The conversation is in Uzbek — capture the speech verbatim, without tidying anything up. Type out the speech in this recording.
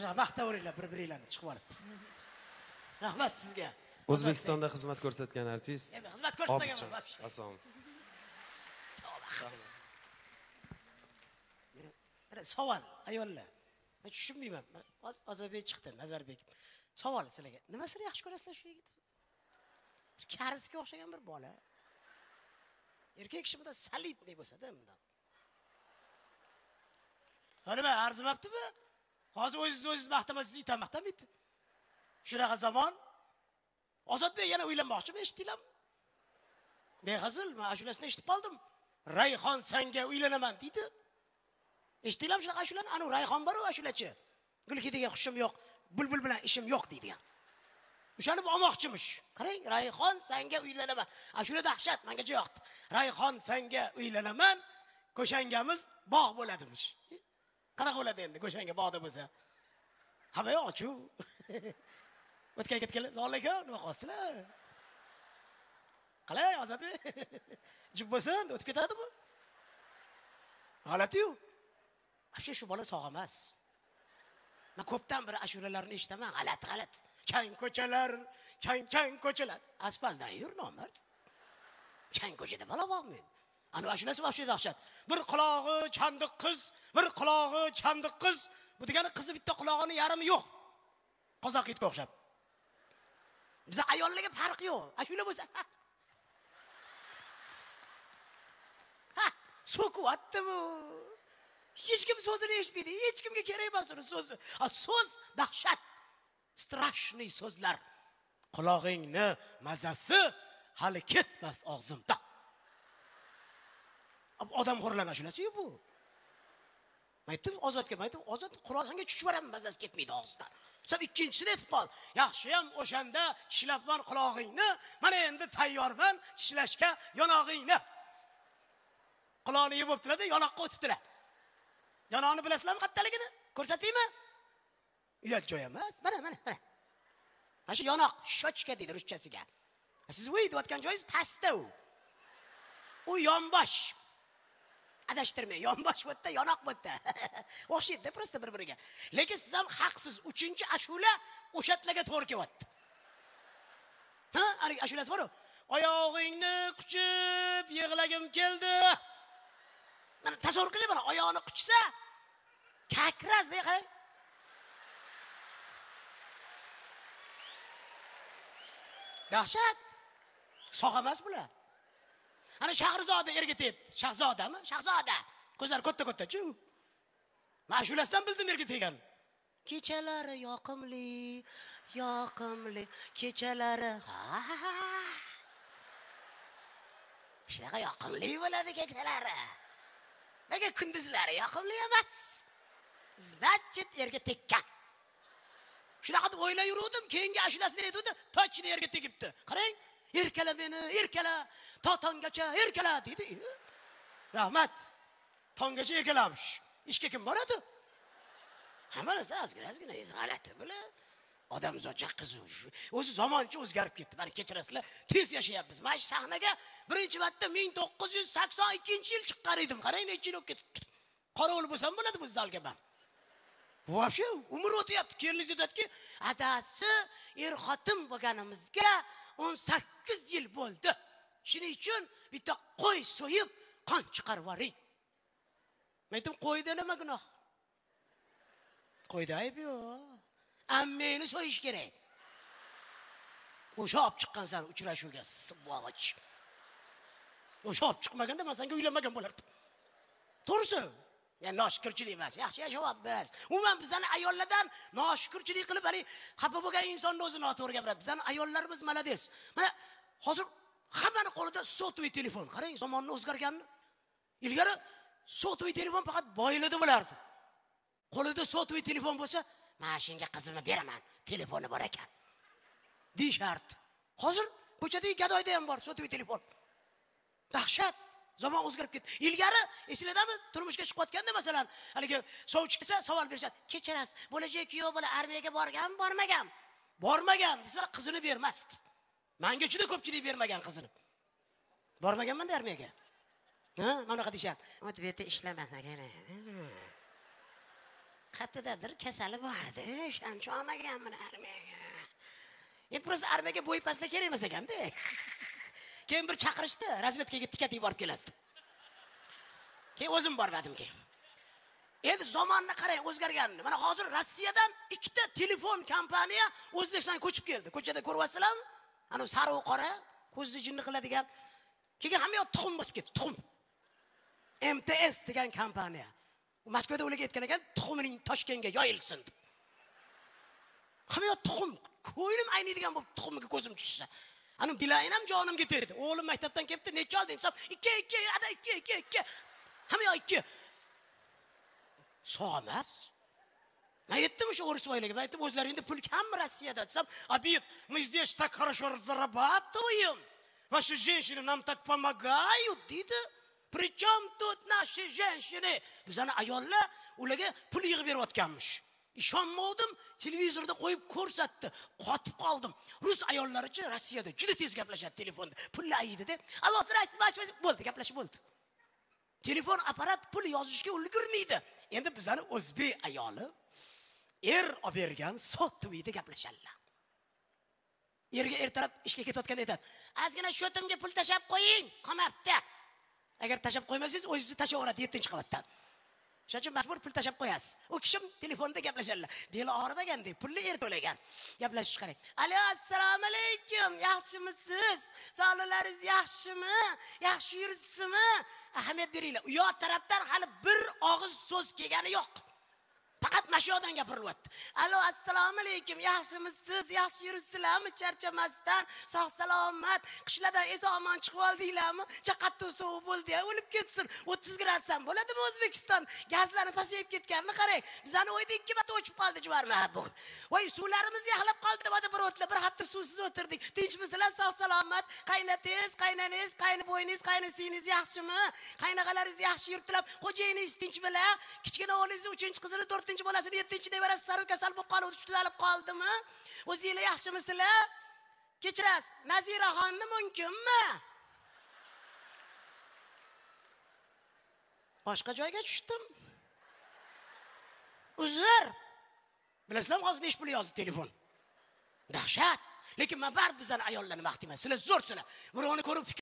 maqtaveringlar bir-biringlarni chiqib olib. Rahmat sizga. O'zbekistonda xizmat ko'rsatgan artist. Xizmat ko'rsatmaganman, vobshe. Asom. Savol, ayollar. Men tushunmayman. Ozodbek chiqdi, Nazarbek. Savol sizlarga. Nimasini yaxshi ko'rasizlar shu yigit? Bir karisga o'xshagan bir bola. Erkak kishi bunday solidniy bo'lsa-da bunday. Nima arzimabdimi? Hozir o'zingiz o'zingiz maqtamasiz itam maqtamaydi. Shunaqa zamon. Ozodbek yana uylanmoqchimi, eshitdinglarmi? Behazil, men ashulasini eshitib qoldim. Rayhon senga uylanaman deydi. Eshitdinglarmi shunaqa ashulani? Anu Rayhon bor-ku ashulachi. Gulkidiga xushim yo'q, bulbul bilan ishim yo'q deydigan. O'shani olmoqchimish. Qarang, Rayhon senga uylanaman. Ashula dahshat, menga yo'qdi. Rayhon senga uylanaman, ko'shangamiz bog' bo'ladimish. Qanaqa bo'ladi endi ko'shanga bog'da bo'lsa? Hamma ochu. O'tgan ketganlar, "Assalomu nima qilsizlar?" Qalay, Ozodbek? Jib bo'lsin, o'tib ketadimi? G'alati-yu. Afshi shu bola sog' emas. Men ko'pdan bir ashulalarni eshitaman, g'alati-g'alati. Chang ko'chalar, chang-chang ko'chalar. Asfaltdan yur nomard. Chang ko'chada bola bormi? Ana ashulasi vobshe dahshat. Bir qulog'i chandiq qiz, bir qulog'i chandiq qiz. Bu degani qizi bitta qulog'ini yarimi yo'q. Qozoq yigitga o'xshab. Biz ayollarga farq yo'q. Ashula bo'lsa. Ha, so'kyaptimi? Hech kim so'zini eshitmaydi. Hech kimga kerak emas uni so'zi. Ha, so'z dahshat. Strashniy so'zlar. Qulog'ingni mazasi hali ketmas og'zimda. Odam xo'rlan ashulasi-yu bu. Aytdim Ozodga, aytdim Ozod Qur'onga chuchvaraman, mazasi ketmaydi og'zidan. So'ng ikkinchisini aytib qol. Yaxshi ham o'shanda ishlabman qulog'ingni, mana endi tayyorman ishlashga yonog'ingni. Quloqni yeb o'ptilar-da, yonoqqa o'tibdilar. Yonoqni bilasizlarmi qattaligini? Ko'rsataymi? Uyat joy emas. Mana, mana, mana. Mana shu yonoq shochka deydi ruschasiga. Siz o'ylayotgan joyingiz pastda u. U yonbosh. Adashtirmay, yonbosh bo'tda, yonoq bo'tda. O'xshaydi prosta bir-biriga. Lekin siz ham haqsiz. uchinchi ashula o'shatlarga to'g'ri kelyapti. Ha, hali ashulasi bor-ku. Oyog'ingni quchib yig'lagim keldi. Mana tasavvur qiling, mana oyog'ini quchsa, kakras deb qarang. Dahshat. Sog' emas bular. Ana Shahrizoda erga tegdi. Shahzodami? Shahzoda. Ko'zlari katta-katta-chu. Men ashulasidan bildim erga tegan. Kechalari yoqimli, yoqimli, kechalari. Ha. Shunaqa yoqimli bo'ladi kechalari. Nega kunduzlari yoqimli emas? Значит, erga tekkan. Shunaqa deb o'ylab yurdim, keyingi ashulasini aytdi, tochni erga tegibdi. Qarang, erkala meni, erkala, to tonggacha erkala dedi. Rahmat. Tonggacha erkalamish. Ishga kim boradi? Hammasi ozgina-ozgina g'alati bo'la. Odamzodcha qiziq. O'zi zamoncha o'zgarib ketdi. Mana kechirasizlar, tez yashayapmiz. Mana shu sahnaga birinchi marta ming to'qqiz yuz sakson ikkinchi yil chiqqan edim. Qarang, necha yil o'tib ketibdi. Qorovul bo'lsam bo'ladi bu zalga men. Vo'sha umr o'tyapti. Keliniz aytadiki, adasi er-xotin bo'lganimizga o'n sakkiz yil bo'ldi. Shuning uchun bitta qo'y so'yib, qon chiqarib yuboring. Men aytdim, qo'yda nima gunoh? Qo'yda ayb yo'q. Ammeni so'yish kerak. O'sha olib chiqqansan uchrashuvga, sibvoch. O'sha olib chiqmaganda men senga uylanmagan bo'lardim. To'g'risi. Yani noshukirchilik emas, yaxshi yashayapmiz. Umuman bizani ayollardan noshukirchilik qilib, hali xafa bo'lgan insonni o'zi noto'g'ri gapiradi. Bizani ayollarimiz malades. Mana hozir hammaning qo'lida sotli telefon. Qarang, zamonning o'zgarganini. Ilgari sotli telefon faqat boylarda bo'lardi. Qo'lida sotli telefon bo'lsa, "Men senga qizimni beraman, telefoni bor ekan." deyshart. Hozir ko'chadagi gadoyda ham bor sotli telefon. Dahshat. Zaman o'zgarib ketdi. Ilgari esingizmi, turmushga chiqayotganda masalan, haligi sovchi kelsa savol berishadi. Kechirasiz, bo'lajak kuyov bola armiyaga borgan, bormagan? Bormagan desa qizini bermasdi. Menga juda ko'pchilik bermagan qizini. Bormaganman-da armiyaga. Ha, mana bunaqa deyshadi. O'tib yerda ishlamasa kerak. qayerdadir kasali bordi, o'shancha olmaganman armiyaga. Endi prosta armiyaga bo'y pastda kerak emas ekanda. Keyin bir chaqirishdi, razvedkaga tikatib borib kelasiz. Keyin o'zim bormadim keyin. Endi zamonni qarang o'zgarganini. Mana hozir Rossiyadan ikkita telefon kompaniya O'zbekistonga ko'chib keldi. Ko'chada ko'ryapsizlarmi? Ana sariq qora, ko'zni jinni qiladigan. Keyin hamma yoq tuxum bosib ketdi, tuxum. M T S degan kompaniya. Moskvada o'laga aytgan ekan, tuxumining Toshkentga yoyilsin deb. Hamma yoq tuxum, ko'nglim ayniydigan bo'lib tuxumga ko'zim tushsa. Ana bilayin ham jonim ketadi. O'g'lim maktabdan kelibdi, necha olding? Hisob ikki ikki, ada ikki ikki ikki. Hamma yoq ikki. Sog'mas. Men aytdim o'sha o'risvoylarga, men aytdim o'zlaringda pul kammi Rossiyada desam, "Обид, мы здесь так хорошо зарабатываем. Ваши женщины нам так помогают", deydi. "Причем тут наши женщины?" Bizani ayollar ularga pul yig'ib berayotganmish. Ishonmadim, televizorda qo'yib ko'rsatdi. Qotib qoldim. Rus ayollarichi Rossiyada juda tez gaplashadi telefonda. Pulni ayidi deb. "Alloh rahmat" bo'ldi, gaplashib bo'ldi. Telefon apparat pul yozishga ulgurmaydi. Endi bizani o'zbek ayoli er olib bergan sotuvida gaplashadilar. Erga ertalab ishga ketayotganda aytadi: "Ozgina shotimga pul tashab qo'ying, qolmabdi." Agar tashab qo'ymasangiz, o'zingizni tashaveradi yettinchi qavatdan. Shuning uchun majbur pul tashab qo'yasiz. U kishim telefonda gaplashadilar. Beli og'rimaganda pulni er to'lagan. Gaplashish qarang. "Alo, assalomu alaykum. Yaxshimisiz? Sog'liqlaringiz yaxshimi? Yaxshi yuribsizmi?" Ahamiyat beringlar. U yoq tarafdan hali bir og'iz so'z kelgani yo'q. Faqat mashodan gapirilyapti. "Alo, assalomu alaykum. Yaxshimisiz? Yaxshi yuribsizlarmi? Charchamasdan, sog' salomat. Qishlardan eson-omon chiqib oldinglarmi? Chaqattu sovuq bo'ldi, o'lib ketsin. o'ttiz gradus ham bo'ladimi O'zbekiston? Gazlarni pasayib ketganini qarang. Bizani o'yda ikki marta o'chib qoldi jivarma bu. Voy, suvlarimiz yaxlab qoldi deb bir o'tla bir hafta suvsiz o'tirdik. Tinchmisizlar, sog' salomat? Qaynatangiz, qaynanangiz, qayni bo'yingiz, qaynisingiz yaxshimi? Qaynaqalaringiz yaxshi yuribdilar. Xo'jayiningiz tinchmilar? Kichkina o'g'lingiz uchinchi qizini to'rtinchi bolasini yettinchi nevarasi sarv kasal bo'lib qolib ustidalib qoldimi? O'zingizlar yaxshimisizlar? Kechirasiz. Naziraxonni mumkinmi? Boshqa joyga tushdim. Uzr. Bilasizlar, hozir besh pul yozdi telefon. Dahshat. Lekin men baribir bizani ayollarni maqtayman. Sizlar zo'rsizlar. Birovni ko'rib